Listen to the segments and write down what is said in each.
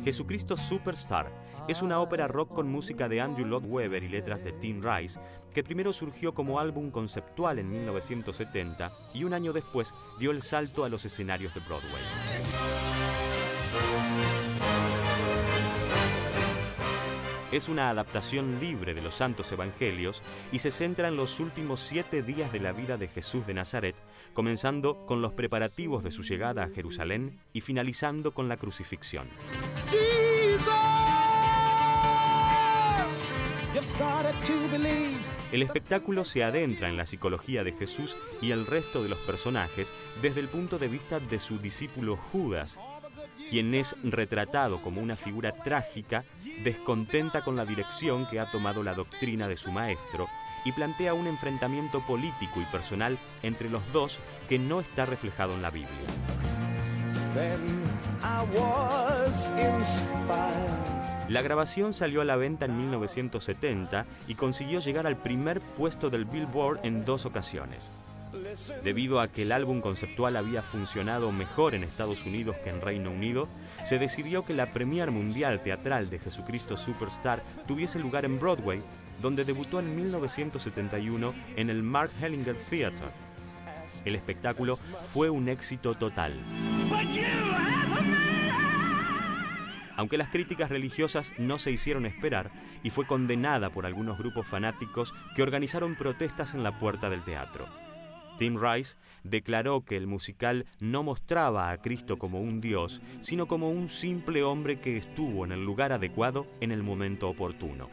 Jesucristo Superstar es una ópera rock con música de Andrew Lloyd Webber y letras de Tim Rice, que primero surgió como álbum conceptual en 1970 y un año después dio el salto a los escenarios de Broadway. Es una adaptación libre de los Santos Evangelios y se centra en los últimos 7 días de la vida de Jesús de Nazaret, comenzando con los preparativos de su llegada a Jerusalén y finalizando con la crucifixión. El espectáculo se adentra en la psicología de Jesús y el resto de los personajes desde el punto de vista de su discípulo Judas, quien es retratado como una figura trágica, descontenta con la dirección que ha tomado la doctrina de su maestro y plantea un enfrentamiento político y personal entre los dos que no está reflejado en la Biblia. La grabación salió a la venta en 1970 y consiguió llegar al primer puesto del Billboard en 2 ocasiones. Debido a que el álbum conceptual había funcionado mejor en Estados Unidos que en Reino Unido, se decidió que la premier mundial teatral de Jesucristo Superstar tuviese lugar en Broadway, donde debutó en 1971 en el Mark Hellinger Theatre. El espectáculo fue un éxito total. Aunque las críticas religiosas no se hicieron esperar y fue condenada por algunos grupos fanáticos que organizaron protestas en la puerta del teatro. Tim Rice declaró que el musical no mostraba a Cristo como un dios, sino como un simple hombre que estuvo en el lugar adecuado en el momento oportuno.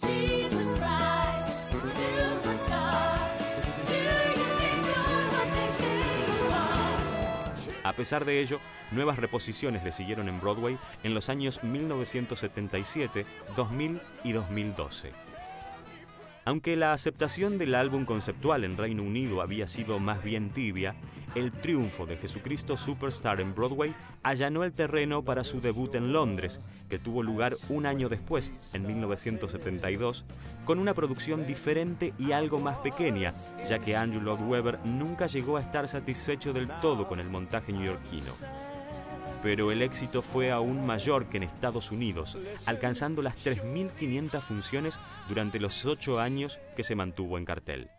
A pesar de ello, nuevas reposiciones le siguieron en Broadway en los años 1977, 2000 y 2012. Aunque la aceptación del álbum conceptual en Reino Unido había sido más bien tibia, el triunfo de Jesucristo Superstar en Broadway allanó el terreno para su debut en Londres, que tuvo lugar un año después, en 1972, con una producción diferente y algo más pequeña, ya que Andrew Lloyd Webber nunca llegó a estar satisfecho del todo con el montaje neoyorquino. Pero el éxito fue aún mayor que en Estados Unidos, alcanzando las 3.500 funciones durante los 8 años que se mantuvo en cartel.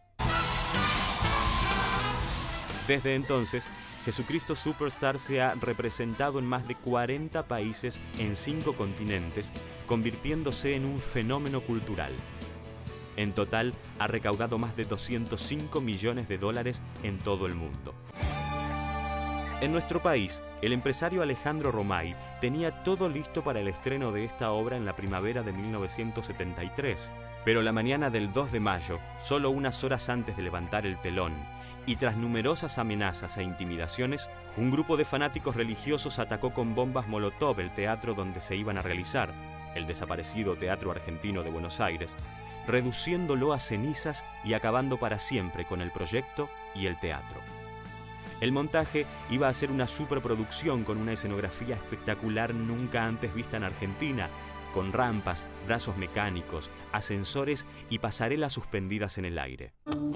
Desde entonces, Jesucristo Superstar se ha representado en más de 40 países en 5 continentes, convirtiéndose en un fenómeno cultural. En total, ha recaudado más de $205 millones en todo el mundo. En nuestro país, el empresario Alejandro Romay tenía todo listo para el estreno de esta obra en la primavera de 1973, pero la mañana del 2 de mayo, solo unas horas antes de levantar el telón, y tras numerosas amenazas e intimidaciones, un grupo de fanáticos religiosos atacó con bombas Molotov el teatro donde se iban a realizar, el desaparecido Teatro Argentino de Buenos Aires, reduciéndolo a cenizas y acabando para siempre con el proyecto y el teatro. El montaje iba a ser una superproducción con una escenografía espectacular nunca antes vista en Argentina, con rampas, brazos mecánicos, ascensores y pasarelas suspendidas en el aire.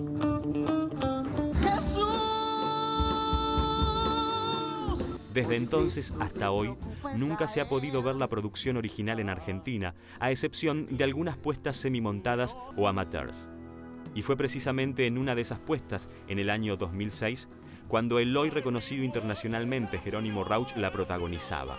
Desde entonces hasta hoy, nunca se ha podido ver la producción original en Argentina, a excepción de algunas puestas semimontadas o amateurs. Y fue precisamente en una de esas puestas, en el año 2006, cuando el hoy reconocido internacionalmente Jerónimo Rauch la protagonizaba.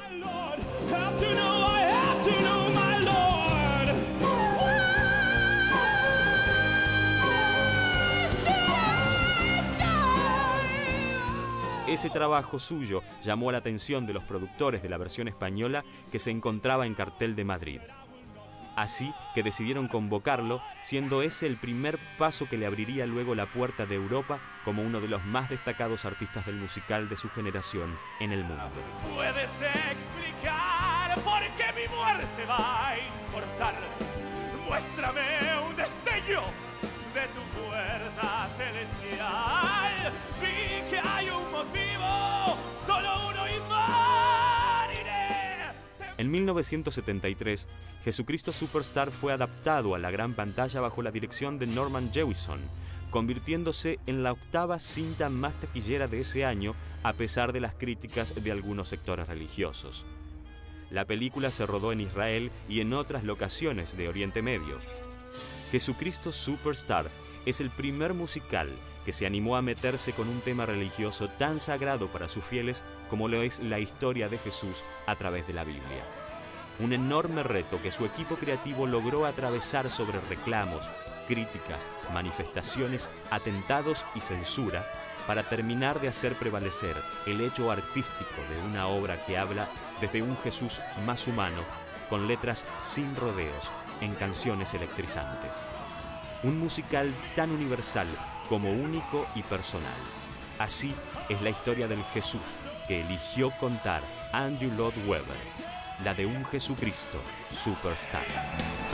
Ese trabajo suyo llamó la atención de los productores de la versión española que se encontraba en cartel de Madrid. Así que decidieron convocarlo, siendo ese el primer paso que le abriría luego la puerta de Europa como uno de los más destacados artistas del musical de su generación en el mundo. ¿Puedes explicar por qué mi muerte va a importar? Muéstrame un destello de tu puerta celestial. Vi que hay un motivo, solo uno y moriré. En 1973, Jesucristo Superstar fue adaptado a la gran pantalla bajo la dirección de Norman Jewison, convirtiéndose en la 8ª cinta más taquillera de ese año, a pesar de las críticas de algunos sectores religiosos. La película se rodó en Israel y en otras locaciones de Oriente Medio. Jesucristo Superstar es el primer musical que se animó a meterse con un tema religioso tan sagrado para sus fieles como lo es la historia de Jesús a través de la Biblia. Un enorme reto que su equipo creativo logró atravesar sobre reclamos, críticas, manifestaciones, atentados y censura para terminar de hacer prevalecer el hecho artístico de una obra que habla desde un Jesús más humano, con letras sin rodeos, en canciones electrizantes. Un musical tan universal como único y personal. Así es la historia del Jesús que eligió contar Andrew Lloyd Webber, la de un Jesucristo Superstar.